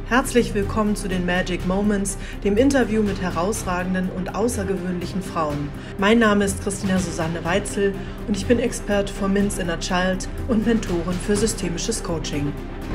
Herzlich willkommen zu den Magic Moments, dem Interview mit herausragenden und außergewöhnlichen Frauen. Mein Name ist Christina Susanne Weitzel und ich bin Expert for Min's Inner Child und Mentorin für systemisches Coaching.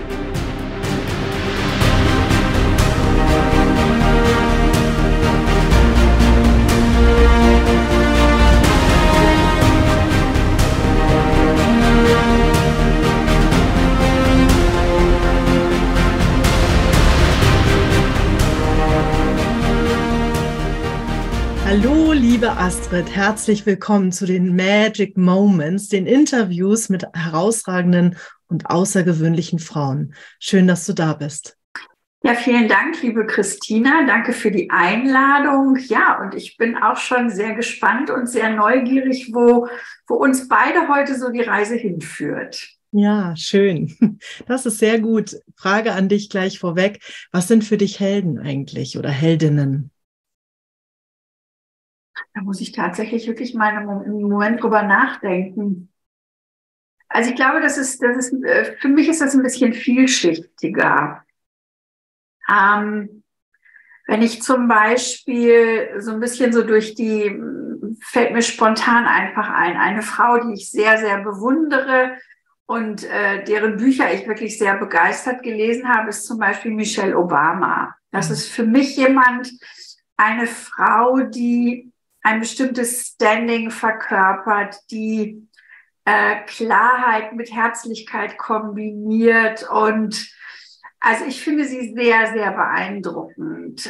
Hallo, liebe Astrid, herzlich willkommen zu den Magic Moments, den Interviews mit herausragenden und außergewöhnlichen Frauen. Schön, dass du da bist. Ja, vielen Dank, liebe Christina. Danke für die Einladung. Ja, und ich bin auch schon sehr gespannt und sehr neugierig, wo uns beide heute so die Reise hinführt. Ja, schön. Das ist sehr gut. Frage an dich gleich vorweg. Was sind für dich Helden eigentlich oder Heldinnen? Da muss ich tatsächlich wirklich mal einen Moment drüber nachdenken. Also ich glaube, für mich ist das ein bisschen vielschichtiger. Wenn ich zum Beispiel so ein bisschen fällt mir spontan einfach eine Frau, die ich sehr, sehr bewundere und deren Bücher ich wirklich sehr begeistert gelesen habe, ist zum Beispiel Michelle Obama. Das ist für mich eine Frau, die ein bestimmtes Standing verkörpert, die Klarheit mit Herzlichkeit kombiniert. Und also ich finde sie sehr, sehr beeindruckend.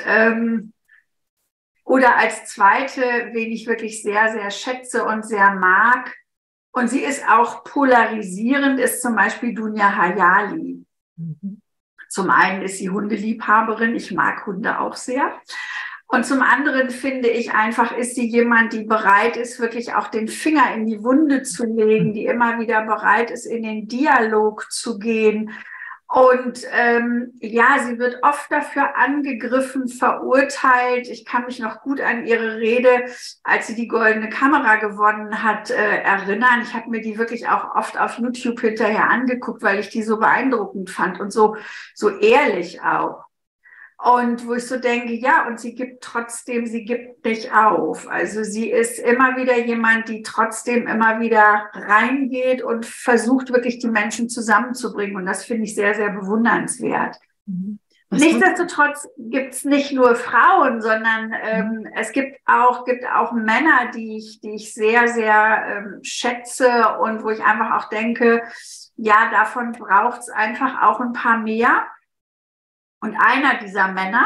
Oder als zweite, wen ich wirklich sehr, sehr schätze und sehr mag, und sie ist auch polarisierend, ist zum Beispiel Dunja Hayali. Zum einen ist sie Hundeliebhaberin, ich mag Hunde auch sehr. Und zum anderen finde ich einfach, ist sie jemand, die bereit ist, wirklich auch den Finger in die Wunde zu legen, die immer wieder bereit ist, in den Dialog zu gehen. Und sie wird oft dafür angegriffen, verurteilt. Ich kann mich noch gut an ihre Rede, als sie die Goldene Kamera gewonnen hat, erinnern. Ich habe mir die wirklich auch oft auf YouTube hinterher angeguckt, weil ich die so beeindruckend fand und so ehrlich auch. Und wo ich so denke, ja, und sie gibt nicht auf. Also sie ist immer wieder jemand, die trotzdem immer wieder reingeht und versucht, wirklich die Menschen zusammenzubringen. Und das finde ich sehr, sehr bewundernswert. Nichtsdestotrotz gibt es nicht nur Frauen, sondern es gibt auch Männer, die ich sehr, sehr schätze und wo ich einfach auch denke, ja, davon braucht es einfach auch ein paar mehr. Und einer dieser Männer,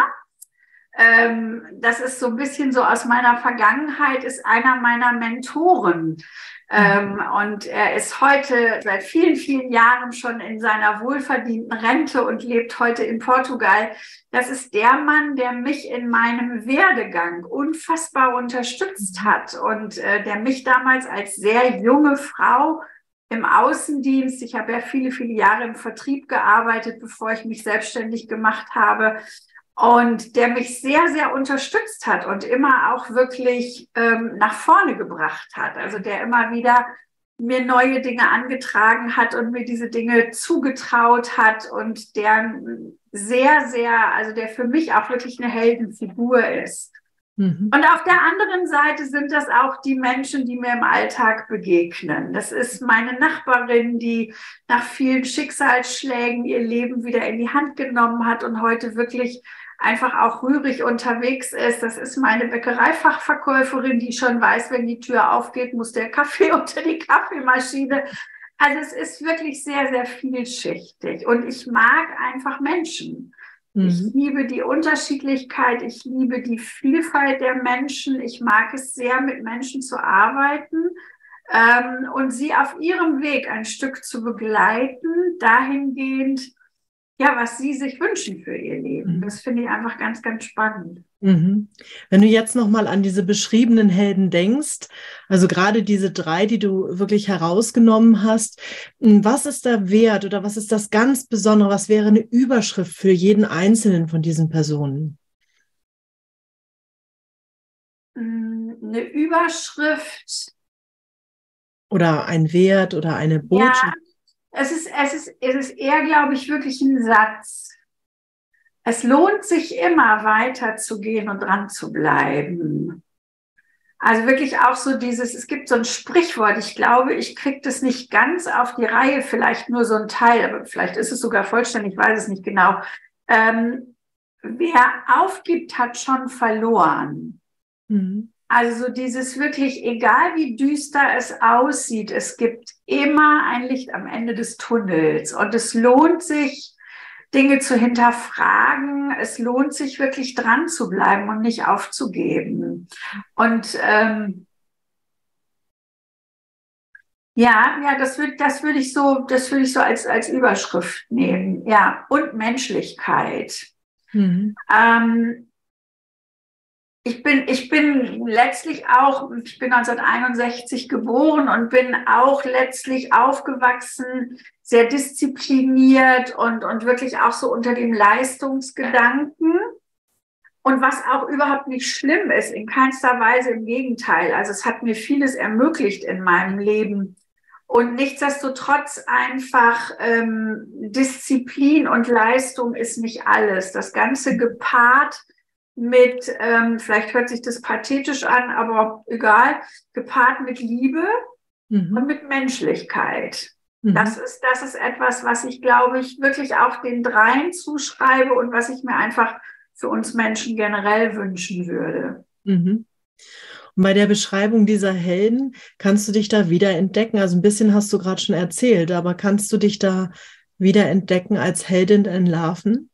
das ist so ein bisschen so aus meiner Vergangenheit, ist einer meiner Mentoren. Und er ist heute seit vielen, vielen Jahren schon in seiner wohlverdienten Rente und lebt heute in Portugal. Das ist der Mann, der mich in meinem Werdegang unfassbar unterstützt hat und der mich damals als sehr junge Frau im Außendienst, ich habe ja viele, viele Jahre im Vertrieb gearbeitet, bevor ich mich selbstständig gemacht habe, und der mich sehr, sehr unterstützt hat und immer auch wirklich nach vorne gebracht hat. Also der immer wieder mir neue Dinge angetragen hat und mir diese Dinge zugetraut hat und der sehr, sehr, also der für mich auch wirklich eine Heldenfigur ist. Und auf der anderen Seite sind das auch die Menschen, die mir im Alltag begegnen. Das ist meine Nachbarin, die nach vielen Schicksalsschlägen ihr Leben wieder in die Hand genommen hat und heute wirklich einfach auch rührig unterwegs ist. Das ist meine Bäckereifachverkäuferin, die schon weiß, wenn die Tür aufgeht, muss der Kaffee unter die Kaffeemaschine. Also es ist wirklich sehr, sehr vielschichtig. Und ich mag einfach Menschen. Ich liebe die Unterschiedlichkeit, ich liebe die Vielfalt der Menschen. Ich mag es sehr, mit Menschen zu arbeiten und sie auf ihrem Weg ein Stück zu begleiten, dahingehend, ja, was sie sich wünschen für ihr Leben. Das finde ich einfach ganz, ganz spannend. Wenn du jetzt nochmal an diese beschriebenen Helden denkst, also gerade diese 3, die du wirklich herausgenommen hast, was ist der Wert oder was ist das ganz Besondere? Was wäre eine Überschrift für jeden einzelnen von diesen Personen? Eine Überschrift. Oder ein Wert oder eine Botschaft? Ja, es ist eher, glaube ich, wirklich ein Satz. es lohnt sich immer weiterzugehen und dran zu bleiben. Also wirklich auch so dieses, es gibt so ein Sprichwort, ich glaube, ich kriege das nicht ganz auf die Reihe, vielleicht nur so ein Teil, aber vielleicht ist es sogar vollständig, ich weiß es nicht genau. Wer aufgibt, hat schon verloren. Mhm. Also so dieses wirklich, egal wie düster es aussieht, es gibt immer ein Licht am Ende des Tunnels und es lohnt sich, Dinge zu hinterfragen. Es lohnt sich wirklich dran zu bleiben und nicht aufzugeben. Und das würde ich so als Überschrift nehmen. Ja, und Menschlichkeit. Mhm. Ich bin letztlich auch, ich bin 1961 geboren und bin auch letztlich aufgewachsen, sehr diszipliniert und wirklich auch so unter dem Leistungsgedanken. Und was auch überhaupt nicht schlimm ist, in keinster Weise, im Gegenteil. Also es hat mir vieles ermöglicht in meinem Leben. Und nichtsdestotrotz einfach Disziplin und Leistung ist nicht alles. Das Ganze gepaart mit, vielleicht hört sich das pathetisch an, aber egal, gepaart mit Liebe und mit Menschlichkeit. Mhm. Das ist etwas, was ich, glaube ich, wirklich auch den dreien zuschreibe und was ich mir einfach für uns Menschen generell wünschen würde. Mhm. Und bei der Beschreibung dieser Helden, kannst du dich da wiederentdecken? Also ein bisschen hast du gerade schon erzählt, aber kannst du dich da wiederentdecken als Heldin in Larven?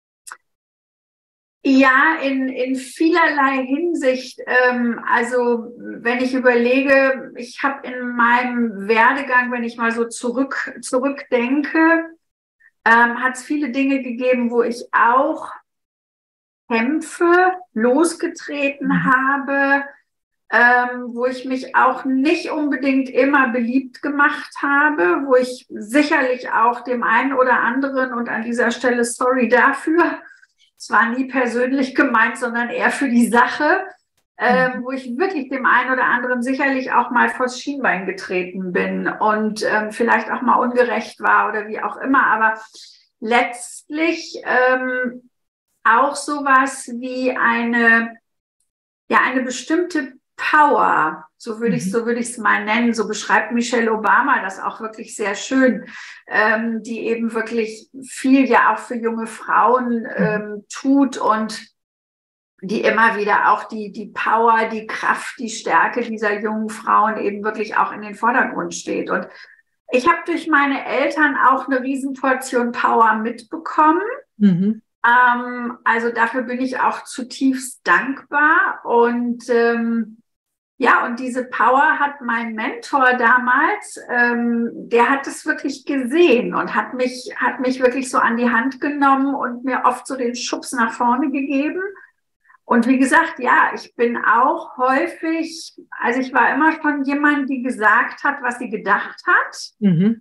Ja, in vielerlei Hinsicht. Also wenn ich überlege, ich habe in meinem Werdegang, wenn ich mal so zurückdenke, hat es viele Dinge gegeben, wo ich auch Kämpfe losgetreten habe, wo ich mich auch nicht unbedingt immer beliebt gemacht habe, wo ich sicherlich auch dem einen oder anderen, und an dieser Stelle sorry dafür, es war nie persönlich gemeint, sondern eher für die Sache, wo ich wirklich dem einen oder anderen sicherlich auch mal vors Schienbein getreten bin und vielleicht auch mal ungerecht war oder wie auch immer. Aber letztlich auch sowas wie eine bestimmte Power, so würde ich es mal nennen, so beschreibt Michelle Obama das auch wirklich sehr schön, die eben wirklich viel ja auch für junge Frauen tut und die immer wieder auch die Power, die Kraft, die Stärke dieser jungen Frauen eben wirklich auch in den Vordergrund steht. Und ich habe durch meine Eltern auch eine Riesenportion Power mitbekommen. Mhm. Also dafür bin ich auch zutiefst dankbar und und diese Power hat mein Mentor damals, der hat es wirklich gesehen und hat mich wirklich so an die Hand genommen und mir oft so den Schubs nach vorne gegeben. Und wie gesagt, ja, ich bin auch häufig, also ich war immer schon jemand, die gesagt hat, was sie gedacht hat,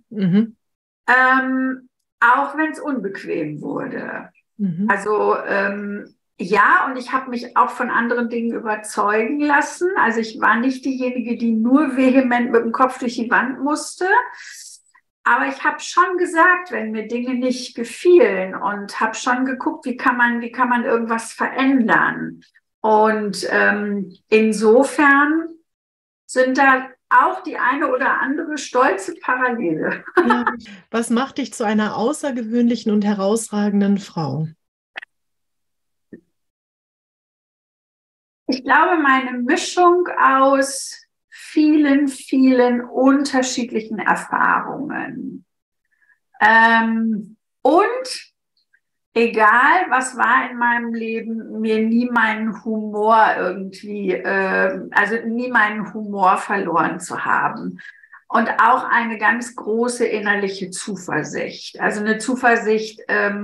auch wenn es unbequem wurde. Mhm. Also ja, und ich habe mich auch von anderen Dingen überzeugen lassen. Also ich war nicht diejenige, die nur vehement mit dem Kopf durch die Wand musste. Aber ich habe schon gesagt, wenn mir Dinge nicht gefielen und habe schon geguckt, wie kann man irgendwas verändern. Und insofern sind da auch die eine oder andere stolze Parallele. Ja. Was macht dich zu einer außergewöhnlichen und herausragenden Frau? Ich glaube, meine Mischung aus vielen, vielen unterschiedlichen Erfahrungen. Und egal, was war in meinem Leben, mir nie meinen Humor nie meinen Humor verloren zu haben. Und auch eine ganz große innerliche Zuversicht. Also eine Zuversicht,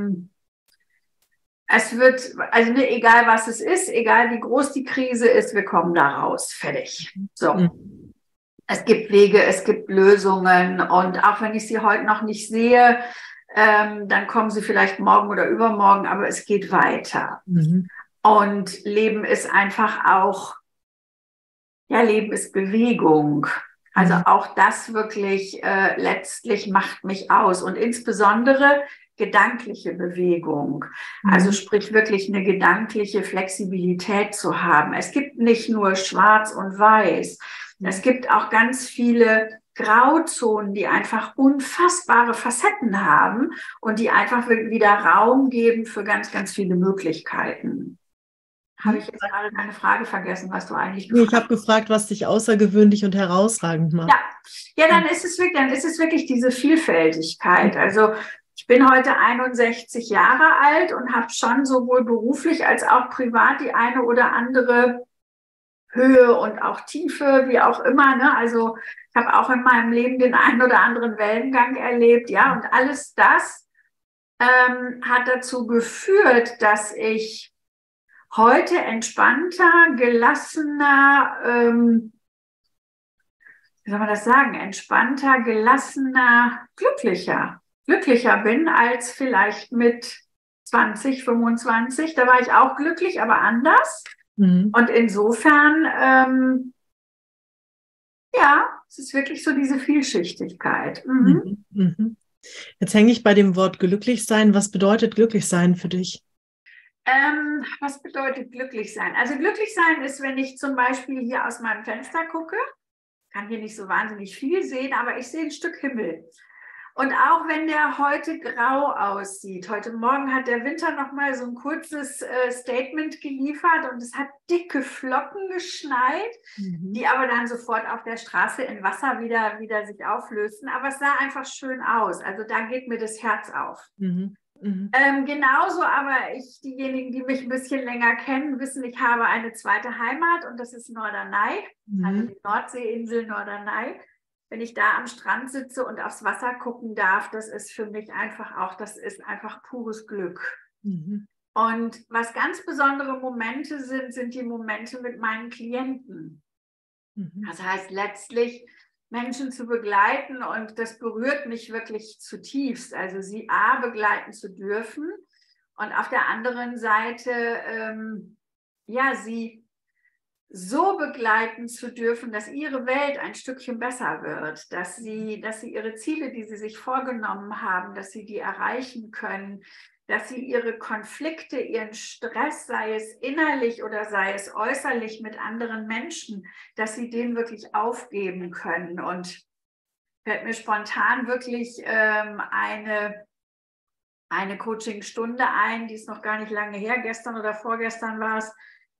es wird, egal was es ist, egal wie groß die Krise ist, wir kommen da raus. Fertig. So. Mhm. Es gibt Wege, es gibt Lösungen. Und auch wenn ich sie heute noch nicht sehe, dann kommen sie vielleicht morgen oder übermorgen, aber es geht weiter. Mhm. Und Leben ist einfach auch, Leben ist Bewegung. Also auch das wirklich letztlich macht mich aus. Und insbesondere gedankliche Bewegung. Also sprich wirklich eine gedankliche Flexibilität zu haben. Es gibt nicht nur Schwarz und Weiß. Es gibt auch ganz viele Grauzonen, die einfach unfassbare Facetten haben und die einfach wieder Raum geben für ganz, ganz viele Möglichkeiten. Habe ich jetzt gerade eine Frage vergessen, was du eigentlich gefragt hast? Ich habe gefragt, was dich außergewöhnlich und herausragend macht. Ja, dann ist es wirklich diese Vielfältigkeit. Also ich bin heute 61 Jahre alt und habe schon sowohl beruflich als auch privat die eine oder andere Höhe und auch Tiefe, wie auch immer. Ne? Also ich habe auch in meinem Leben den einen oder anderen Wellengang erlebt. Ja, und alles das hat dazu geführt, dass ich heute entspannter, gelassener, wie soll man das sagen, entspannter, gelassener, glücklicher bin als vielleicht mit 20, 25. Da war ich auch glücklich, aber anders. Und insofern, ja, es ist wirklich so diese Vielschichtigkeit. Jetzt hänge ich bei dem Wort glücklich sein. Was bedeutet glücklich sein für dich? Was bedeutet glücklich sein? Also glücklich sein ist, wenn ich zum Beispiel hier aus meinem Fenster gucke, kann hier nicht so wahnsinnig viel sehen, aber ich sehe ein Stück Himmel. Und auch wenn der heute grau aussieht, heute Morgen hat der Winter noch mal so ein kurzes Statement geliefert und es hat dicke Flocken geschneit, die aber dann sofort auf der Straße in Wasser wieder sich auflösten. Aber es sah einfach schön aus. Also da geht mir das Herz auf. Genauso aber diejenigen, die mich ein bisschen länger kennen, wissen, ich habe eine zweite Heimat und das ist Norderney, also die Nordseeinsel Norderney. Wenn ich da am Strand sitze und aufs Wasser gucken darf, das ist für mich das ist einfach pures Glück. Und was ganz besondere Momente sind die Momente mit meinen Klienten. Das heißt letztlich Menschen zu begleiten und das berührt mich wirklich zutiefst. Also sie begleiten zu dürfen und auf der anderen Seite sie so begleiten zu dürfen, dass ihre Welt ein Stückchen besser wird, dass sie ihre Ziele, die sie sich vorgenommen haben, dass sie die erreichen können, dass sie ihre Konflikte, ihren Stress, sei es innerlich oder sei es äußerlich mit anderen Menschen, dass sie den wirklich aufgeben können. Und fällt mir spontan wirklich eine Coachingstunde ein, die ist noch gar nicht lange her, gestern oder vorgestern war es,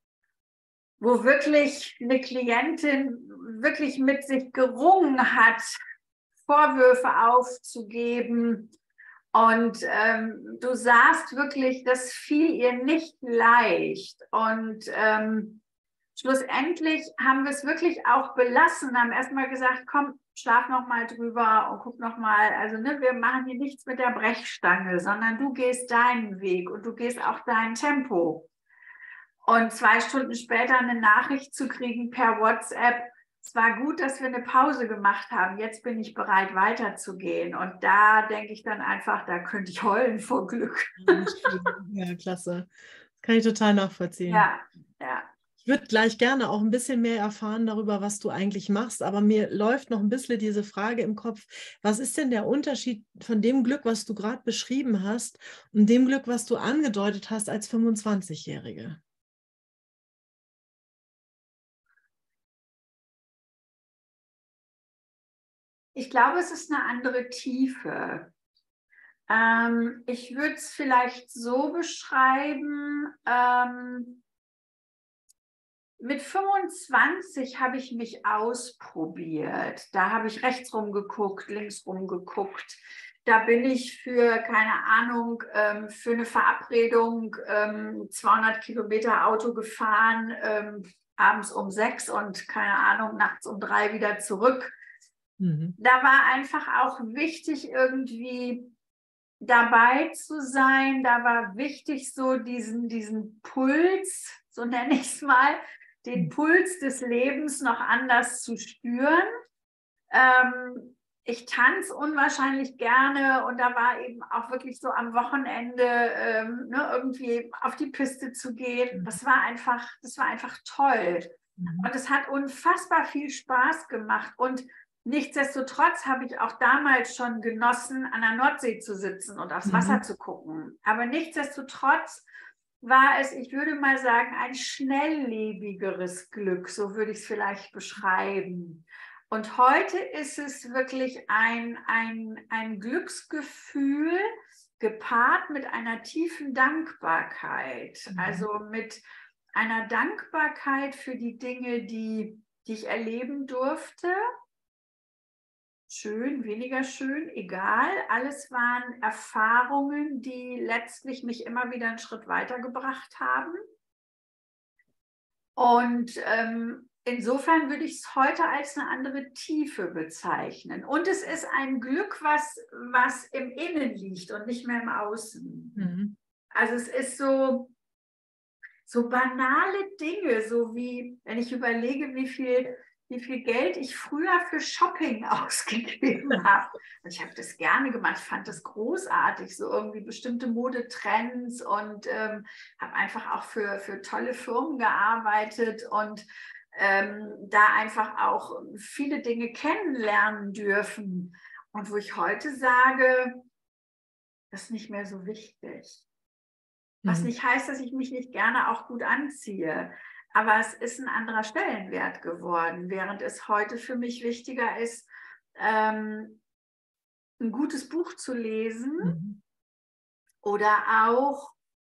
wo wirklich eine Klientin wirklich mit sich gerungen hat, Vorwürfe aufzugeben. Und du sahst wirklich, das fiel ihr nicht leicht. Und schlussendlich haben wir es wirklich auch belassen, haben erstmal gesagt, komm, schlaf noch mal drüber und guck noch mal. Also wir machen hier nichts mit der Brechstange, sondern du gehst deinen Weg und du gehst auch dein Tempo. Und 2 Stunden später eine Nachricht zu kriegen per WhatsApp, es war gut, dass wir eine Pause gemacht haben, jetzt bin ich bereit weiterzugehen. Und da denke ich dann einfach, da könnte ich heulen vor Glück. Ja, klasse. Das kann ich total nachvollziehen. Ja. Ich würde gleich gerne auch ein bisschen mehr erfahren darüber, was du eigentlich machst, aber mir läuft noch ein bisschen diese Frage im Kopf, was ist denn der Unterschied von dem Glück, was du gerade beschrieben hast, und dem Glück, was du angedeutet hast als 25-Jährige? Ich glaube, es ist eine andere Tiefe. Ich würde es vielleicht so beschreiben, mit 25 habe ich mich ausprobiert. Da habe ich rechts rumgeguckt, links rumgeguckt. Da bin ich für, keine Ahnung, für eine Verabredung 200 Kilometer Auto gefahren, abends um 6 und, keine Ahnung, nachts um 3 wieder zurück. Da war einfach auch wichtig, irgendwie dabei zu sein. Da war wichtig, so diesen Puls, so nenne ich es mal, den Puls des Lebens noch anders zu spüren. Ich tanze unwahrscheinlich gerne und da war eben auch wirklich so am Wochenende irgendwie auf die Piste zu gehen. Das war einfach toll. Und es hat unfassbar viel Spaß gemacht. Und nichtsdestotrotz habe ich auch damals schon genossen, an der Nordsee zu sitzen und aufs Wasser zu gucken. Aber nichtsdestotrotz war es, ich würde mal sagen, ein schnelllebigeres Glück, so würde ich es vielleicht beschreiben. Und heute ist es wirklich ein Glücksgefühl gepaart mit einer tiefen Dankbarkeit. Also mit einer Dankbarkeit für die Dinge, die ich erleben durfte. Schön, weniger schön, egal. Alles waren Erfahrungen, die letztlich mich immer wieder einen Schritt weitergebracht haben. Und insofern würde ich es heute als eine andere Tiefe bezeichnen. Und es ist ein Glück, was im Innen liegt und nicht mehr im Außen. Also es ist so banale Dinge, so wie, wenn ich überlege, wie viel Geld ich früher für Shopping ausgegeben habe. Und ich habe das gerne gemacht, ich fand das großartig, so irgendwie bestimmte Modetrends und habe einfach auch für tolle Firmen gearbeitet und da einfach auch viele Dinge kennenlernen dürfen. Und wo ich heute sage, das ist nicht mehr so wichtig. Was nicht heißt, dass ich mich nicht gerne auch gut anziehe. Aber es ist ein anderer Stellenwert geworden, während es heute für mich wichtiger ist, ein gutes Buch zu lesen oder auch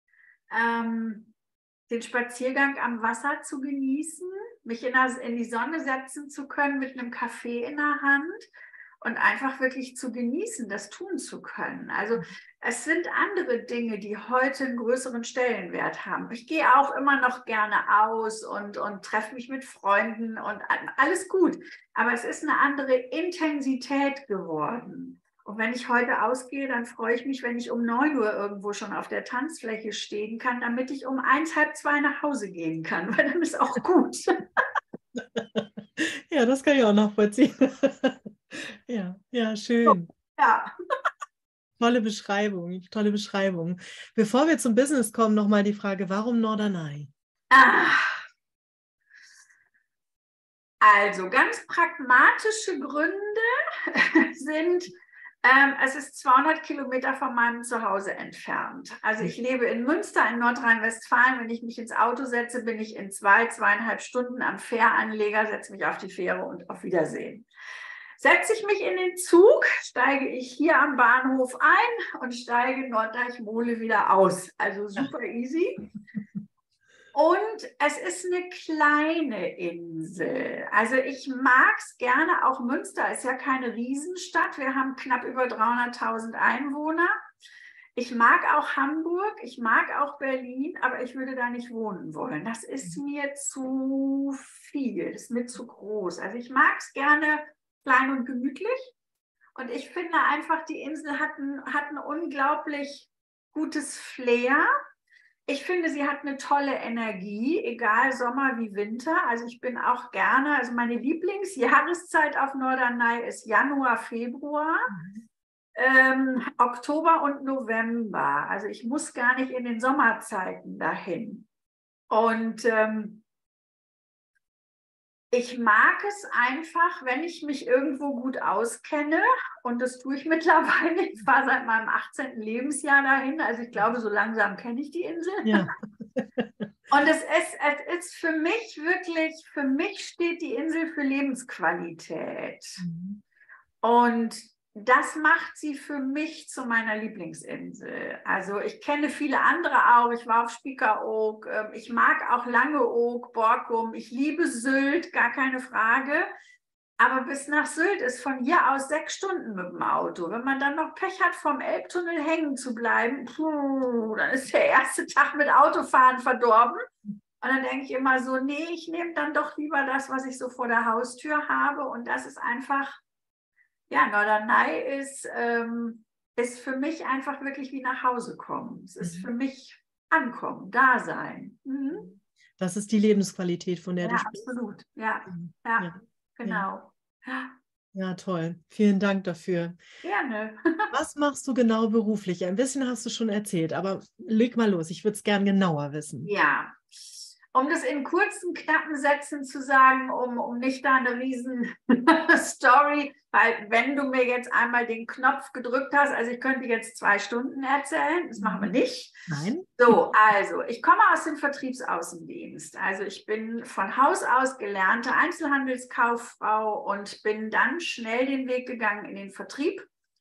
den Spaziergang am Wasser zu genießen, mich in die Sonne setzen zu können mit einem Kaffee in der Hand und einfach wirklich zu genießen, das tun zu können. Also es sind andere Dinge, die heute einen größeren Stellenwert haben. Ich gehe auch immer noch gerne aus und treffe mich mit Freunden und alles gut. Aber es ist eine andere Intensität geworden. Und wenn ich heute ausgehe, dann freue ich mich, wenn ich um 9 Uhr irgendwo schon auf der Tanzfläche stehen kann, damit ich um 1, halb 2 nach Hause gehen kann, weil dann ist auch gut. Ja, das kann ich auch nachvollziehen. Ja, schön. Ja. Tolle Beschreibung, tolle Beschreibung. Bevor wir zum Business kommen, nochmal die Frage, warum Norderney? Also ganz pragmatische Gründe sind, es ist 200 Kilometer von meinem Zuhause entfernt. Also ich lebe in Münster in Nordrhein-Westfalen. Wenn ich mich ins Auto setze, bin ich in 2,5 Stunden am Fähranleger, setze mich auf die Fähre und auf Wiedersehen. Setze ich mich in den Zug, steige ich hier am Bahnhof ein und steige Norddeichmole wieder aus. Also super easy. Und es ist eine kleine Insel. Also ich mag es gerne, auch Münster ist ja keine Riesenstadt. Wir haben knapp über 300.000 Einwohner. Ich mag auch Hamburg, ich mag auch Berlin, aber ich würde da nicht wohnen wollen. Das ist mir zu viel, das ist mir zu groß. Also ich mag es gerne klein und gemütlich. Und ich finde einfach, die Insel hat ein unglaublich gutes Flair. Ich finde, sie hat eine tolle Energie, egal Sommer wie Winter. Also ich bin auch gerne, also meine Lieblingsjahreszeit auf Norderney ist Januar, Februar, Oktober und November. Also ich muss gar nicht in den Sommerzeiten dahin. Und ich mag es einfach, wenn ich mich irgendwo gut auskenne, und das tue ich mittlerweile. Ich fahre seit meinem 18. Lebensjahr dahin, also ich glaube, so langsam kenne ich die Insel. Ja. Und es ist für mich wirklich, für mich steht die Insel für Lebensqualität. Und das macht sie für mich zu meiner Lieblingsinsel. Also ich kenne viele andere auch. Ich war auf Spiekeroog. Ich mag auch Langeoog, Borkum. Ich liebe Sylt, gar keine Frage. Aber bis nach Sylt ist von hier aus 6 Stunden mit dem Auto. Wenn man dann noch Pech hat, vom Elbtunnel hängen zu bleiben, dann ist der erste Tag mit Autofahren verdorben. Und dann denke ich immer so, nee, ich nehme dann doch lieber das, was ich so vor der Haustür habe. Und das ist einfach... Ja, Norderney ist für mich einfach wirklich wie nach Hause kommen. Es ist für mich ankommen, da sein. Das ist die Lebensqualität, von der du sprichst. Absolut. Ja, genau. Ja, toll. Vielen Dank dafür. Gerne. Was machst du genau beruflich? Ein bisschen hast du schon erzählt, aber leg mal los. Ich würde es gern genauer wissen. Ja, Um das in kurzen, knappen Sätzen zu sagen, um nicht da eine riesen Story, weil wenn du mir jetzt einmal den Knopf gedrückt hast, also ich könnte jetzt 2 Stunden erzählen, das machen wir nicht. Nein. So, also ich komme aus dem Vertriebsaußendienst. Also ich bin von Haus aus gelernte Einzelhandelskauffrau und bin dann schnell den Weg gegangen in den Vertrieb.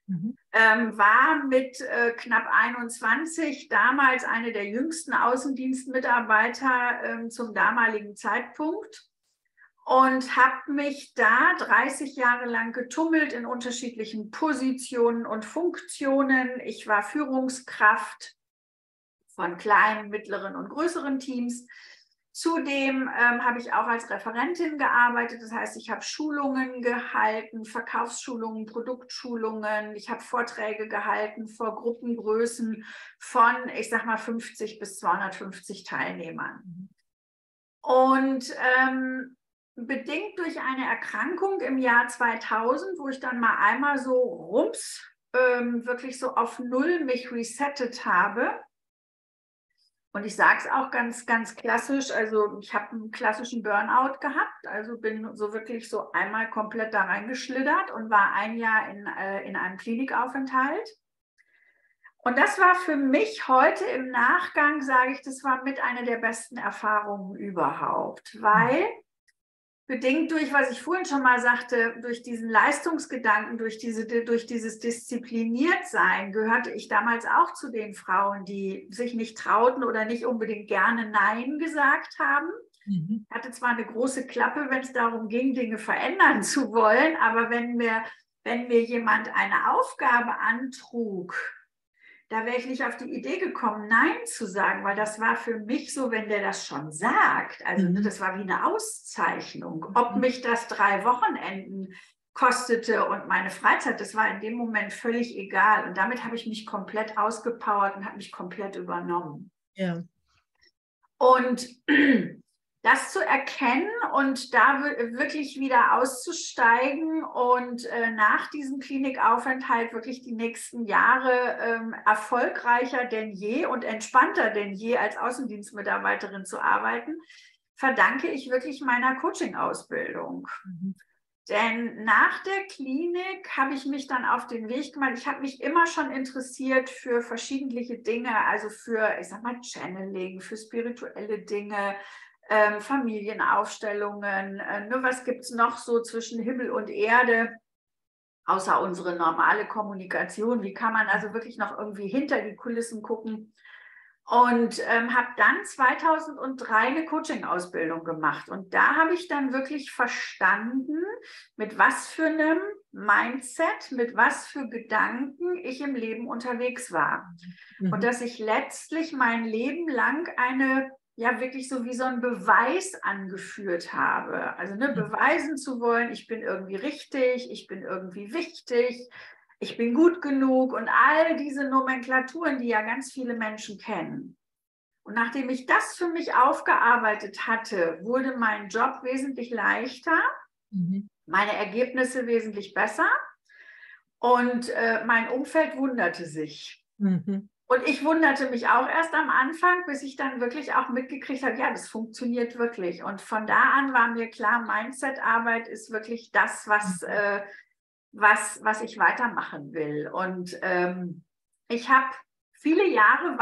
War mit knapp 21 damals eine der jüngsten Außendienstmitarbeiter zum damaligen Zeitpunkt und habe mich da 30 Jahre lang getummelt in unterschiedlichen Positionen und Funktionen. Ich war Führungskraft von kleinen, mittleren und größeren Teams. Zudem habe ich auch als Referentin gearbeitet. Das heißt, ich habe Schulungen gehalten, Verkaufsschulungen, Produktschulungen. Ich habe Vorträge gehalten vor Gruppengrößen von, ich sag mal, 50 bis 250 Teilnehmern. Und bedingt durch eine Erkrankung im Jahr 2000, wo ich dann mal einmal so rums wirklich so auf Null mich resettet habe. Und ich sage es auch ganz, ganz klassisch, also ich habe einen klassischen Burnout gehabt, also bin so wirklich so einmal komplett da reingeschlittert und war ein Jahr in einem Klinikaufenthalt. Und das war für mich heute im Nachgang, sage ich, das war mit einer der besten Erfahrungen überhaupt, weil bedingt durch, was ich vorhin schon mal sagte, durch diesen Leistungsgedanken, durch dieses Diszipliniertsein, gehörte ich damals auch zu den Frauen, die sich nicht trauten oder nicht unbedingt gerne Nein gesagt haben. Ich hatte zwar eine große Klappe, wenn es darum ging, Dinge verändern zu wollen, aber wenn mir jemand eine Aufgabe antrug, da wäre ich nicht auf die Idee gekommen, Nein zu sagen, weil das war für mich so, wenn der das schon sagt, also das war wie eine Auszeichnung. Ob mich das 3 Wochenenden kostete und meine Freizeit, das war in dem Moment völlig egal. Und damit habe ich mich komplett ausgepowert und habe mich komplett übernommen. Ja. Und das zu erkennen und da wirklich wieder auszusteigen und nach diesem Klinikaufenthalt wirklich die nächsten Jahre erfolgreicher denn je und entspannter denn je als Außendienstmitarbeiterin zu arbeiten, verdanke ich wirklich meiner Coaching-Ausbildung. Denn nach der Klinik habe ich mich dann auf den Weg gemacht. Ich habe mich immer schon interessiert für verschiedene Dinge, also für, ich sag mal, Channeling, für spirituelle Dinge, Familienaufstellungen, was gibt es noch so zwischen Himmel und Erde, außer unsere normale Kommunikation? Wie kann man also wirklich noch irgendwie hinter die Kulissen gucken? Und habe dann 2003 eine Coaching-Ausbildung gemacht. Und da habe ich dann wirklich verstanden, mit was für einem Mindset, mit was für Gedanken ich im Leben unterwegs war. Und dass ich letztlich mein Leben lang ja wirklich so wie so ein Beweis angeführt habe. Also beweisen zu wollen, ich bin irgendwie richtig, ich bin irgendwie wichtig, ich bin gut genug und all diese Nomenklaturen, die ja ganz viele Menschen kennen. Und nachdem ich das für mich aufgearbeitet hatte, wurde mein Job wesentlich leichter, meine Ergebnisse wesentlich besser und mein Umfeld wunderte sich. Und ich wunderte mich auch erst am Anfang, bis ich dann wirklich auch mitgekriegt habe, ja, das funktioniert wirklich. Und von da an war mir klar, Mindset-Arbeit ist wirklich das, was ich weitermachen will. Und ich habe viele Jahre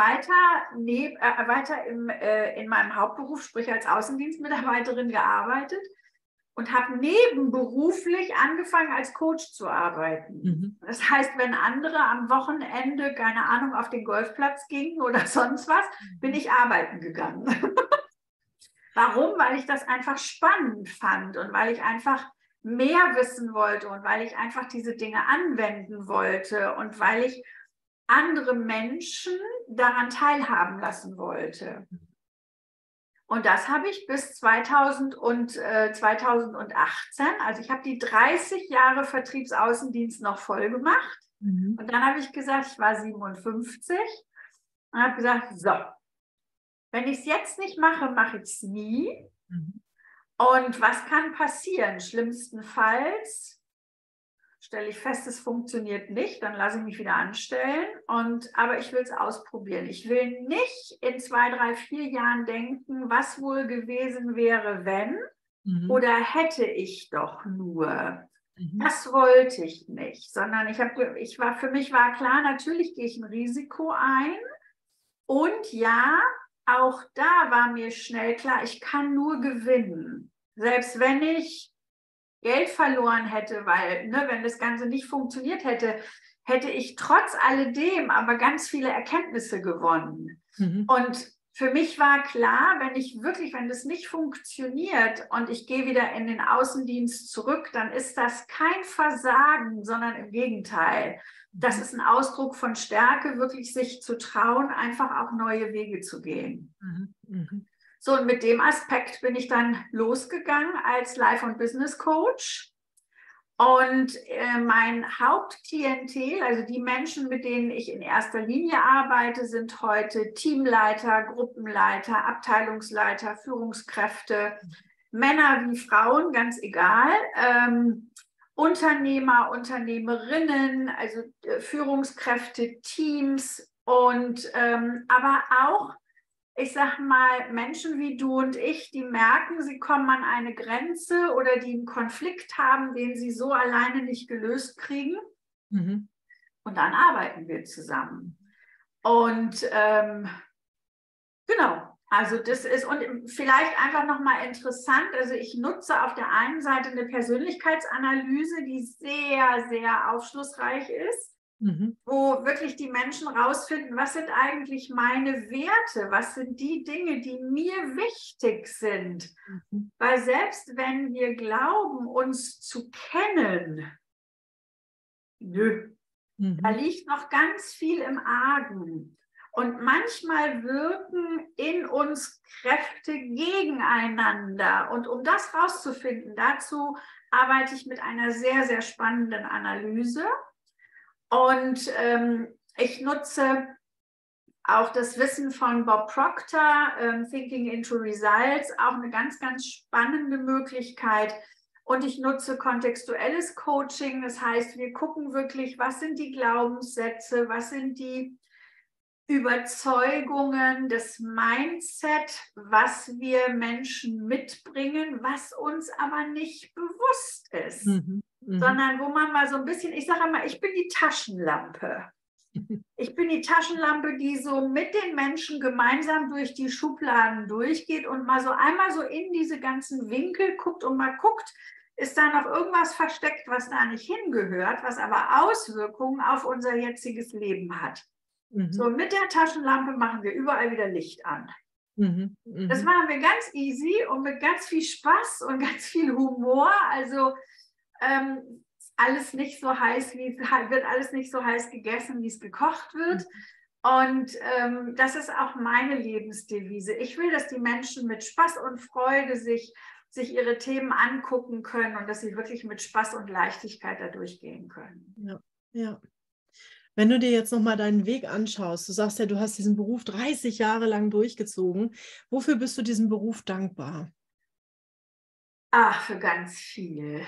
weiter in meinem Hauptberuf, sprich als Außendienstmitarbeiterin, gearbeitet und habe nebenberuflich angefangen, als Coach zu arbeiten. Das heißt, wenn andere am Wochenende, keine Ahnung, auf den Golfplatz gingen oder sonst was, bin ich arbeiten gegangen. Warum? Weil ich das einfach spannend fand und weil ich einfach mehr wissen wollte und weil ich einfach diese Dinge anwenden wollte und weil ich andere Menschen daran teilhaben lassen wollte. Und das habe ich bis 2018, also ich habe die 30 Jahre Vertriebsaußendienst noch voll gemacht. Und dann habe ich gesagt, ich war 57 und habe gesagt, so, wenn ich es jetzt nicht mache, mache ich es nie. Und was kann passieren? Schlimmstenfalls stelle ich fest, es funktioniert nicht, dann lasse ich mich wieder anstellen. Aber ich will es ausprobieren. Ich will nicht in 2, 3, 4 Jahren denken, was wohl gewesen wäre, wenn oder hätte ich doch nur. Das wollte ich nicht, sondern für mich war klar, natürlich gehe ich ein Risiko ein. Und ja, auch da war mir schnell klar, ich kann nur gewinnen. Selbst wenn ich Geld verloren hätte, weil, wenn das Ganze nicht funktioniert hätte, hätte ich trotz alledem aber ganz viele Erkenntnisse gewonnen. Und für mich war klar, wenn das nicht funktioniert und ich gehe wieder in den Außendienst zurück, dann ist das kein Versagen, sondern im Gegenteil. Das ist ein Ausdruck von Stärke, wirklich sich zu trauen, einfach auch neue Wege zu gehen. So, und mit dem Aspekt bin ich dann losgegangen als Life- und Business Coach. Und mein Hauptklientel, also die Menschen, mit denen ich in erster Linie arbeite, sind heute Teamleiter, Gruppenleiter, Abteilungsleiter, Führungskräfte, Männer wie Frauen, ganz egal, Unternehmer, Unternehmerinnen, also Führungskräfte, Teams und aber auch, ich sag mal, Menschen wie du und ich, die merken, sie kommen an eine Grenze oder die einen Konflikt haben, den sie so alleine nicht gelöst kriegen. Und dann arbeiten wir zusammen. Und genau, also das ist, und vielleicht einfach nochmal interessant, also ich nutze auf der einen Seite eine Persönlichkeitsanalyse, die sehr, sehr aufschlussreich ist. Wo wirklich die Menschen rausfinden, was sind eigentlich meine Werte, was sind die Dinge, die mir wichtig sind. Weil selbst wenn wir glauben, uns zu kennen, da liegt noch ganz viel im Argen. Und manchmal wirken in uns Kräfte gegeneinander. Und um das rauszufinden, dazu arbeite ich mit einer sehr, sehr spannenden Analyse. Und ich nutze auch das Wissen von Bob Proctor, Thinking into Results, auch eine ganz, ganz spannende Möglichkeit. Und ich nutze kontextuelles Coaching. Das heißt, wir gucken wirklich, was sind die Glaubenssätze, was sind die Überzeugungen, das Mindset, was wir Menschen mitbringen, was uns aber nicht bewusst ist. Sondern wo man mal so ein bisschen, ich sage immer, ich bin die Taschenlampe. Ich bin die Taschenlampe, die so mit den Menschen gemeinsam durch die Schubladen durchgeht und mal so einmal so in diese ganzen Winkel guckt und mal guckt, ist da noch irgendwas versteckt, was da nicht hingehört, was aber Auswirkungen auf unser jetziges Leben hat. So, mit der Taschenlampe machen wir überall wieder Licht an. Das machen wir ganz easy und mit ganz viel Spaß und ganz viel Humor. Also alles nicht so heiß, wird alles nicht so heiß gegessen, wie es gekocht wird. Und das ist auch meine Lebensdevise. Ich will, dass die Menschen mit Spaß und Freude sich ihre Themen angucken können und dass sie wirklich mit Spaß und Leichtigkeit da durchgehen können. Ja, ja. Wenn du dir jetzt nochmal deinen Weg anschaust, du sagst ja, du hast diesen Beruf 30 Jahre lang durchgezogen. Wofür bist du diesem Beruf dankbar? Ach, für ganz viel.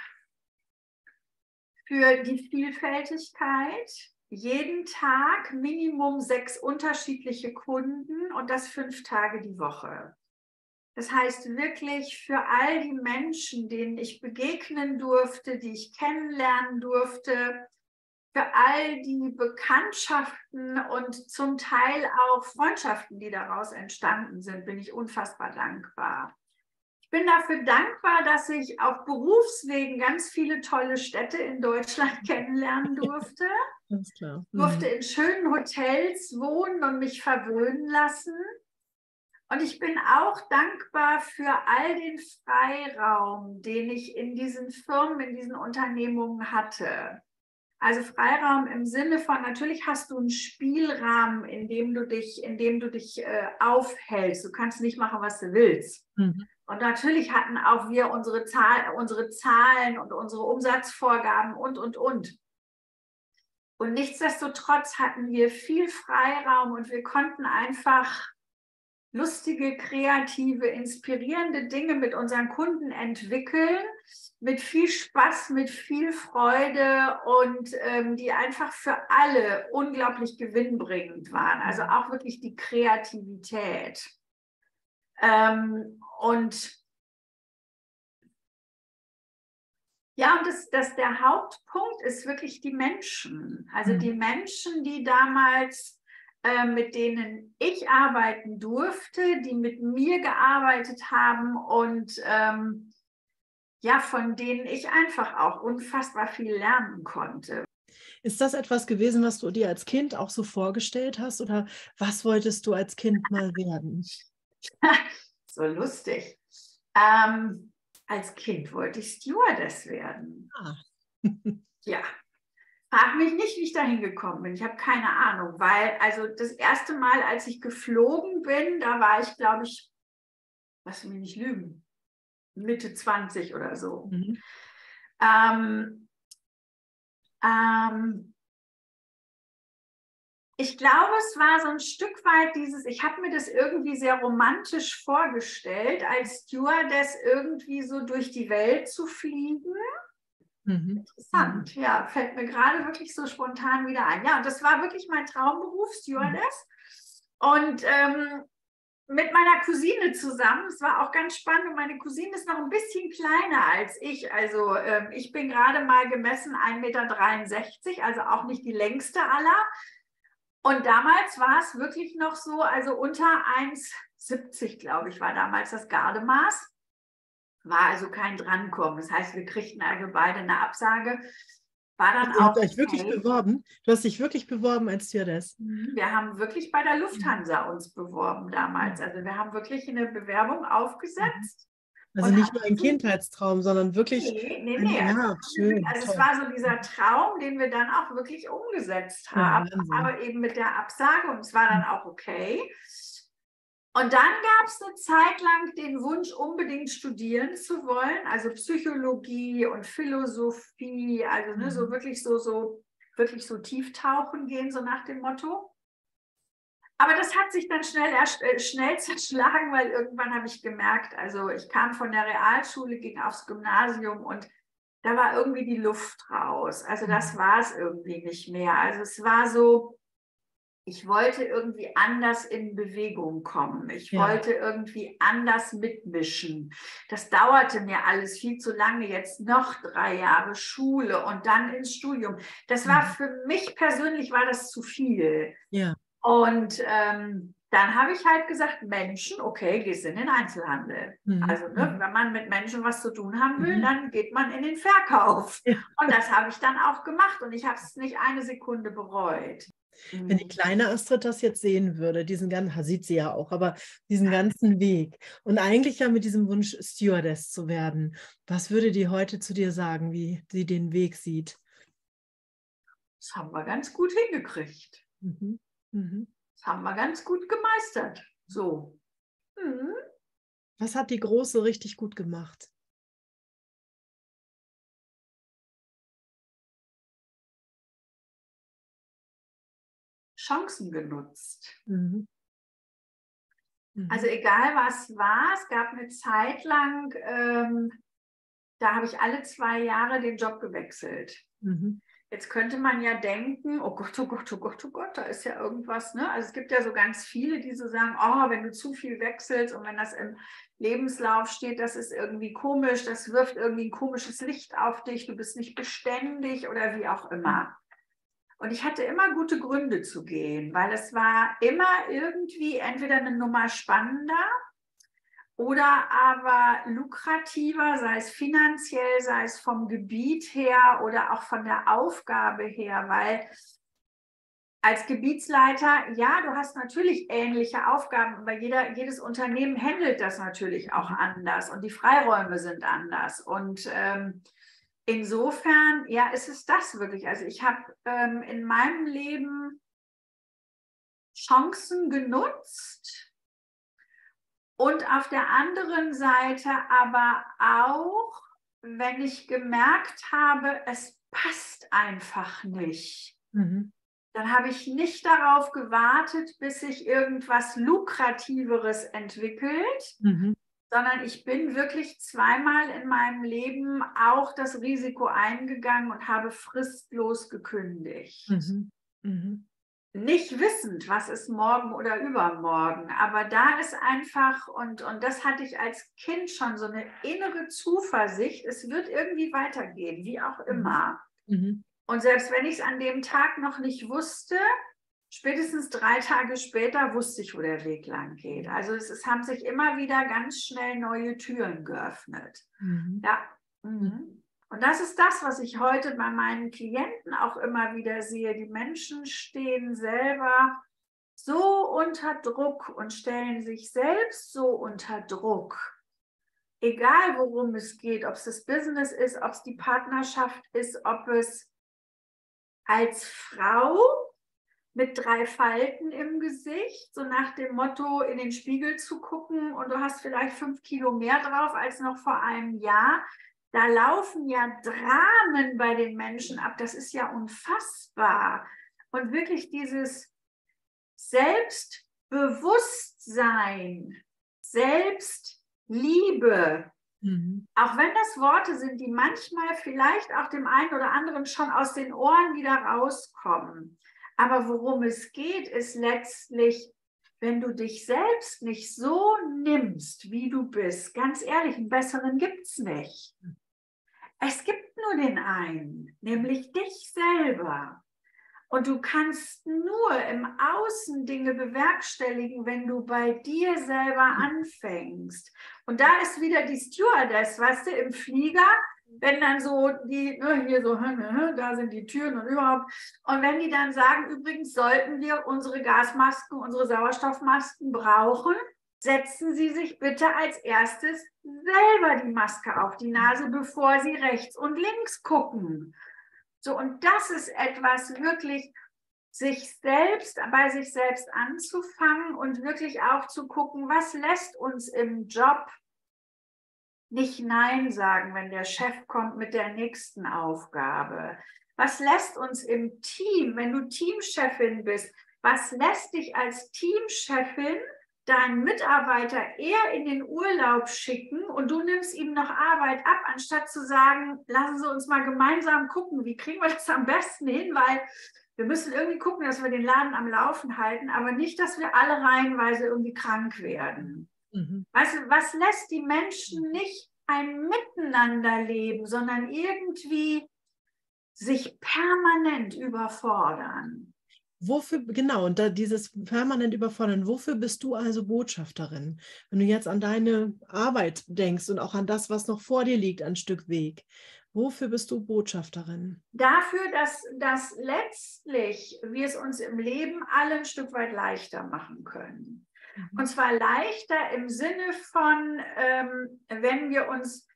Für die Vielfältigkeit, jeden Tag Minimum 6 unterschiedliche Kunden und das 5 Tage die Woche. Das heißt wirklich für all die Menschen, denen ich begegnen durfte, die ich kennenlernen durfte, für all die Bekanntschaften und zum Teil auch Freundschaften, die daraus entstanden sind, bin ich unfassbar dankbar. Ich bin dafür dankbar, dass ich auf Berufswegen ganz viele tolle Städte in Deutschland kennenlernen durfte. Ganz klar. Durfte in schönen Hotels wohnen und mich verwöhnen lassen. Und ich bin auch dankbar für all den Freiraum, den ich in diesen Firmen, in diesen Unternehmungen hatte. Also Freiraum im Sinne von, natürlich hast du einen Spielrahmen, in dem du dich aufhältst. Du kannst nicht machen, was du willst. Und natürlich hatten auch wir unsere Zahlen und unsere Umsatzvorgaben und. Und nichtsdestotrotz hatten wir viel Freiraum und wir konnten einfach lustige, kreative, inspirierende Dinge mit unseren Kunden entwickeln, mit viel Spaß, mit viel Freude und die einfach für alle unglaublich gewinnbringend waren. Also auch wirklich die Kreativität. Und ja, und der Hauptpunkt ist wirklich die Menschen. Also die Menschen, die damals, mit denen ich arbeiten durfte, die mit mir gearbeitet haben und ja, von denen ich einfach auch unfassbar viel lernen konnte. Ist das etwas gewesen, was du dir als Kind auch so vorgestellt hast? Oder was wolltest du als Kind mal werden? So lustig. Als Kind wollte ich Stewardess werden. Ah. Ja. Frag mich nicht, wie ich dahin gekommen bin. Ich habe keine Ahnung, weil also das erste Mal, als ich geflogen bin, da war ich, glaube ich, lass mich nicht lügen, Mitte 20 oder so. Mhm. Ich glaube, es war so ein Stück weit ich habe mir das irgendwie sehr romantisch vorgestellt, als Stewardess irgendwie so durch die Welt zu fliegen. Interessant, ja, fällt mir gerade wirklich so spontan wieder ein. Ja, und das war wirklich mein Traumberuf, Stewardess. Und mit meiner Cousine zusammen, es war auch ganz spannend, und meine Cousine ist noch ein bisschen kleiner als ich. Also ich bin gerade mal gemessen 1,63 Meter, also auch nicht die längste aller. Und damals war es wirklich noch so, also unter 1,70, glaube ich, war damals das Gardemaß. War also kein Drankommen. Das heißt, wir kriegten also beide eine Absage. War dann Ihr habt auch euch wirklich beworben? Du hast dich wirklich beworben als Stewardess? Wir haben wirklich bei der Lufthansa uns beworben damals. Also wir haben wirklich eine Bewerbung aufgesetzt. Also nicht nur ein Kindheitstraum, sondern wirklich Nee. Ja, schön. Also es war so dieser Traum, den wir dann auch wirklich umgesetzt haben, aber eben mit der Absage, und es war dann auch okay. Und dann gab es eine Zeit lang den Wunsch, unbedingt studieren zu wollen, also Psychologie und Philosophie, also ne, so wirklich so tief tauchen gehen, so nach dem Motto. Aber das hat sich dann schnell zerschlagen, weil irgendwann habe ich gemerkt, also ich kam von der Realschule, ging aufs Gymnasium und da war irgendwie die Luft raus. Also das war es irgendwie nicht mehr. Also es war so, ich wollte irgendwie anders in Bewegung kommen. Ich wollte irgendwie anders mitmischen. Das dauerte mir alles viel zu lange. Jetzt noch 3 Jahre Schule und dann ins Studium. Das war für mich persönlich war das zu viel. Ja. Und dann habe ich halt gesagt, Menschen, okay, gehst in den Einzelhandel. Also ne, wenn man mit Menschen was zu tun haben will, dann geht man in den Verkauf. Ja. Und das habe ich dann auch gemacht und ich habe es nicht eine Sekunde bereut. Wenn die kleine Astrid das jetzt sehen würde, diesen ganzen, sieht sie ja auch, aber diesen ganzen Weg und eigentlich ja mit diesem Wunsch, Stewardess zu werden, was würde die heute zu dir sagen, wie sie den Weg sieht? Das haben wir ganz gut hingekriegt. Das haben wir ganz gut gemeistert. So. Was hat die Große richtig gut gemacht? Chancen genutzt. Also egal was war, es gab eine Zeit lang, da habe ich alle 2 Jahre den Job gewechselt. Jetzt könnte man ja denken, oh Gott, oh Gott, oh Gott, oh Gott, da ist ja irgendwas, ne? Also es gibt ja so ganz viele, die so sagen, oh, wenn du zu viel wechselst und wenn das im Lebenslauf steht, das ist irgendwie komisch, das wirft irgendwie ein komisches Licht auf dich, du bist nicht beständig oder wie auch immer. Und ich hatte immer gute Gründe zu gehen, weil es war immer irgendwie entweder eine Nummer spannender oder aber lukrativer, sei es finanziell, sei es vom Gebiet her oder auch von der Aufgabe her, weil als Gebietsleiter, ja, du hast natürlich ähnliche Aufgaben, aber jedes Unternehmen handelt das natürlich auch anders und die Freiräume sind anders. Und insofern, ja, ist es das wirklich. Also ich habe in meinem Leben Chancen genutzt und auf der anderen Seite aber auch, wenn ich gemerkt habe, es passt einfach nicht, Dann habe ich nicht darauf gewartet, bis sich irgendwas Lukrativeres entwickelt, sondern ich bin wirklich zweimal in meinem Leben auch das Risiko eingegangen und habe fristlos gekündigt. Nicht wissend, was ist morgen oder übermorgen, aber da ist einfach, und das hatte ich als Kind schon, so eine innere Zuversicht, es wird irgendwie weitergehen, wie auch immer. Und selbst wenn ich es an dem Tag noch nicht wusste, spätestens 3 Tage später wusste ich, wo der Weg lang geht. Also es haben sich immer wieder ganz schnell neue Türen geöffnet. Ja. Und das ist das, was ich heute bei meinen Klienten auch immer wieder sehe. Die Menschen stehen selber so unter Druck und stellen sich selbst so unter Druck. Egal, worum es geht, ob es das Business ist, ob es die Partnerschaft ist, ob es als Frau mit 3 Falten im Gesicht, so nach dem Motto, in den Spiegel zu gucken und du hast vielleicht 5 Kilo mehr drauf als noch vor einem Jahr. Da laufen ja Dramen bei den Menschen ab. Das ist ja unfassbar. Und wirklich dieses Selbstbewusstsein, Selbstliebe, auch wenn das Worte sind, die manchmal vielleicht auch dem einen oder anderen schon aus den Ohren wieder rauskommen. Aber worum es geht, ist letztlich, wenn du dich selbst nicht so nimmst, wie du bist, ganz ehrlich, einen besseren gibt es nicht. Es gibt nur den einen, nämlich dich selber. Und du kannst nur im Außen Dinge bewerkstelligen, wenn du bei dir selber anfängst. Und da ist wieder die Stewardess, weißt du, im Flieger, wenn dann so die, hier so, da sind die Türen und überhaupt. Und wenn die dann sagen, übrigens sollten wir unsere Gasmasken, unsere Sauerstoffmasken brauchen, setzen Sie sich bitte als erstes selber die Maske auf die Nase, bevor Sie rechts und links gucken. So, und das ist etwas wirklich, sich selbst, bei sich selbst anzufangen und wirklich auch zu gucken, was lässt uns im Job nicht Nein sagen, wenn der Chef kommt mit der nächsten Aufgabe? Was lässt uns im Team, wenn du Teamchefin bist, was lässt dich als Teamchefin deinen Mitarbeiter eher in den Urlaub schicken und du nimmst ihm noch Arbeit ab, anstatt zu sagen, lassen Sie uns mal gemeinsam gucken, wie kriegen wir das am besten hin, weil wir müssen irgendwie gucken, dass wir den Laden am Laufen halten, aber nicht, dass wir alle reihenweise irgendwie krank werden. Weißt du, was lässt die Menschen nicht ein Miteinander leben, sondern irgendwie sich permanent überfordern? Wofür, genau, und da dieses permanent Überfordern, wofür bist du also Botschafterin? Wenn du jetzt an deine Arbeit denkst und auch an das, was noch vor dir liegt, ein Stück Weg, wofür bist du Botschafterin? Dafür, dass letztlich wir es uns im Leben alle ein Stück weit leichter machen können. Und zwar leichter im Sinne von, wenn wir uns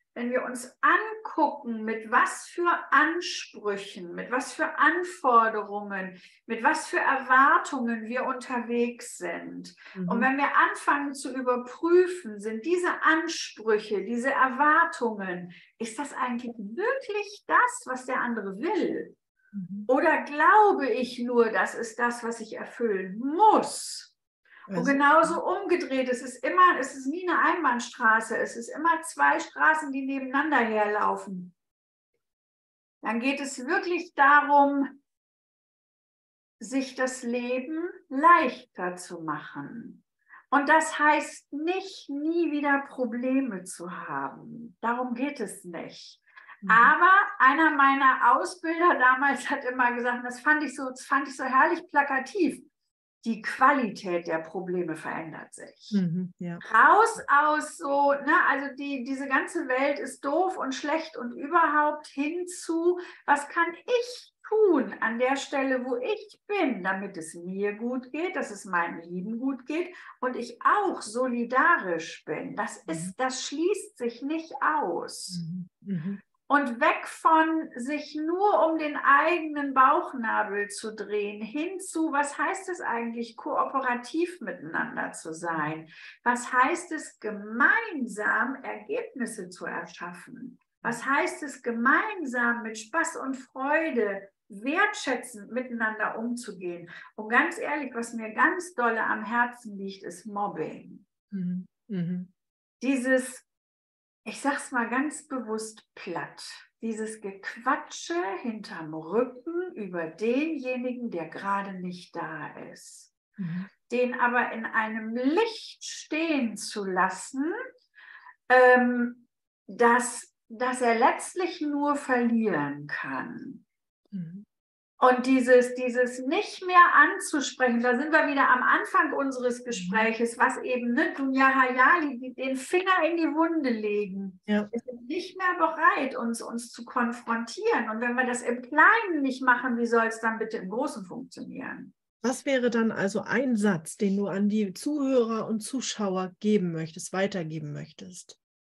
angucken, mit was für Ansprüchen, mit was für Anforderungen, mit was für Erwartungen wir unterwegs sind. Und wenn wir anfangen zu überprüfen, sind diese Ansprüche, diese Erwartungen, ist das eigentlich wirklich das, was der andere will? Oder glaube ich nur, das ist das, was ich erfüllen muss? Und genauso umgedreht, es ist nie eine Einbahnstraße, es ist immer 2 Straßen, die nebeneinander herlaufen. Dann geht es wirklich darum, sich das Leben leichter zu machen. Und das heißt nicht, nie wieder Probleme zu haben. Darum geht es nicht. Aber einer meiner Ausbilder damals hat immer gesagt, das fand ich so herrlich plakativ. Die Qualität der Probleme verändert sich. Ja. Raus aus so, also diese ganze Welt ist doof und schlecht und überhaupt hinzu, was kann ich tun an der Stelle, wo ich bin, damit es mir gut geht, dass es meinen Lieben gut geht und ich auch solidarisch bin. Das schließt sich nicht aus. Und weg von sich nur um den eigenen Bauchnabel zu drehen, hin zu, was heißt es eigentlich, kooperativ miteinander zu sein? Was heißt es, gemeinsam Ergebnisse zu erschaffen? Was heißt es, gemeinsam mit Spaß und Freude wertschätzend miteinander umzugehen. Und ganz ehrlich, was mir ganz dolle am Herzen liegt, ist Mobbing. Mhm. Dieses, ich sag's mal ganz bewusst platt, dieses Gequatsche hinterm Rücken über denjenigen, der gerade nicht da ist. Den aber in einem Licht stehen zu lassen, dass er letztlich nur verlieren kann. Und dieses nicht mehr anzusprechen, da sind wir wieder am Anfang unseres Gespräches, was eben, ne, Dunja Hayali, den Finger in die Wunde legen. Ja. Wir sind nicht mehr bereit, uns zu konfrontieren. Und wenn wir das im Kleinen nicht machen, wie soll es dann bitte im Großen funktionieren? Was wäre dann also ein Satz, den du an die Zuhörer und Zuschauer geben möchtest, weitergeben möchtest?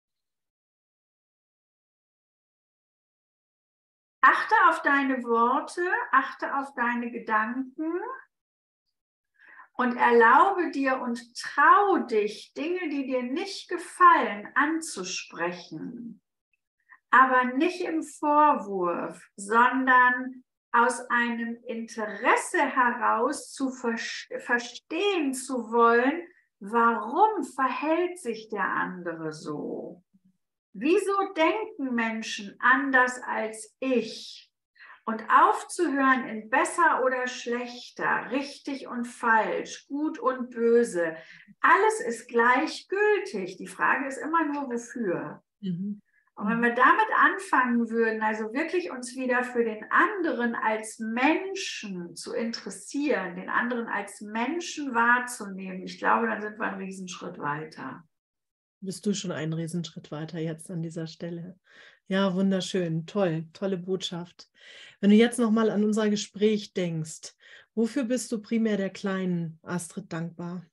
Achte auf deine Worte, achte auf deine Gedanken und erlaube dir und trau dich, Dinge, die dir nicht gefallen, anzusprechen. Aber nicht im Vorwurf, sondern aus einem Interesse heraus zu verstehen zu wollen, warum verhält sich der andere so? Wieso denken Menschen anders als ich? Und aufzuhören in besser oder schlechter, richtig und falsch, gut und böse. Alles ist gleichgültig. Die Frage ist immer nur, wofür. Und wenn wir damit anfangen würden, also wirklich uns wieder für den anderen als Menschen zu interessieren, den anderen als Menschen wahrzunehmen, ich glaube, dann sind wir einen Riesenschritt weiter. Bist du schon einen Riesenschritt weiter jetzt an dieser Stelle. Ja, wunderschön, toll, tolle Botschaft. Wenn du jetzt nochmal an unser Gespräch denkst, wofür bist du primär der kleinen Astrid dankbar?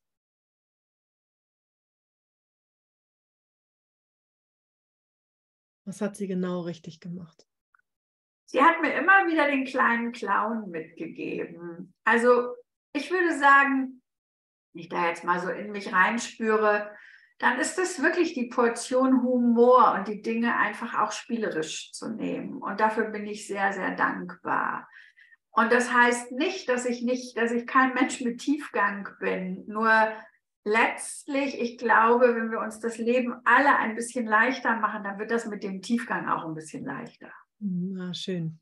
Was hat sie genau richtig gemacht? Sie hat mir immer wieder den kleinen Clown mitgegeben. Also ich würde sagen, wenn ich da jetzt mal so in mich reinspüre, dann ist es wirklich die Portion Humor und die Dinge einfach auch spielerisch zu nehmen. Und dafür bin ich sehr, sehr dankbar. Und das heißt nicht, dass ich kein Mensch mit Tiefgang bin. Nur letztlich, ich glaube, wenn wir uns das Leben alle ein bisschen leichter machen, dann wird das mit dem Tiefgang auch ein bisschen leichter. Na, schön.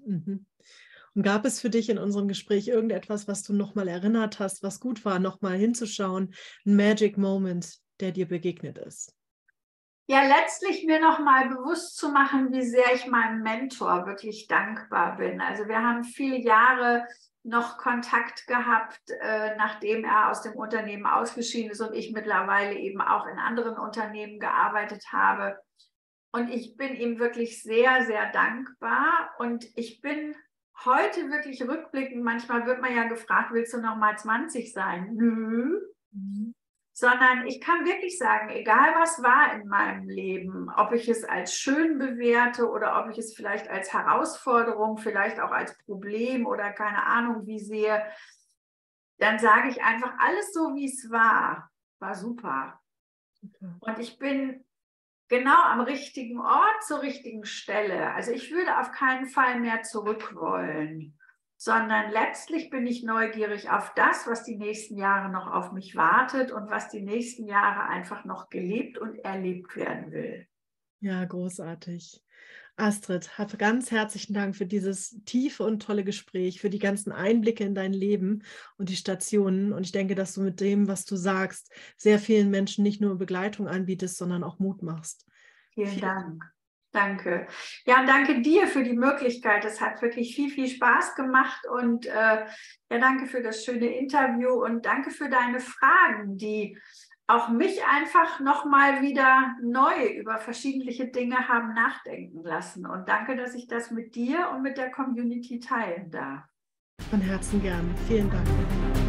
Und gab es für dich in unserem Gespräch irgendetwas, was du nochmal erinnert hast, was gut war, nochmal hinzuschauen, ein Magic Moment, der dir begegnet ist? Ja, letztlich mir nochmal bewusst zu machen, wie sehr ich meinem Mentor wirklich dankbar bin. Also wir haben viele Jahre noch Kontakt gehabt, nachdem er aus dem Unternehmen ausgeschieden ist und ich mittlerweile eben auch in anderen Unternehmen gearbeitet habe. Und ich bin ihm wirklich sehr, sehr dankbar. Und ich bin heute wirklich rückblickend, manchmal wird man ja gefragt, willst du noch mal 20 sein? Nö. Sondern ich kann wirklich sagen, egal was war in meinem Leben, ob ich es als schön bewerte oder ob ich es vielleicht als Herausforderung, vielleicht auch als Problem oder keine Ahnung wie sehe, dann sage ich einfach, alles so wie es war super. Und ich bin genau am richtigen Ort, zur richtigen Stelle. Also ich würde auf keinen Fall mehr zurück wollen, sondern letztlich bin ich neugierig auf das, was die nächsten Jahre noch auf mich wartet und was die nächsten Jahre einfach noch gelebt und erlebt werden will. Ja, großartig. Astrid, ganz herzlichen Dank für dieses tiefe und tolle Gespräch, für die ganzen Einblicke in dein Leben und die Stationen. Und ich denke, dass du mit dem, was du sagst, sehr vielen Menschen nicht nur Begleitung anbietest, sondern auch Mut machst. Vielen Dank. Danke. Ja, und danke dir für die Möglichkeit. Es hat wirklich viel, viel Spaß gemacht. Und ja, danke für das schöne Interview und danke für deine Fragen, die auch mich einfach nochmal wieder neu über verschiedene Dinge haben nachdenken lassen. Und danke, dass ich das mit dir und mit der Community teilen darf. Von Herzen gern. Vielen Dank.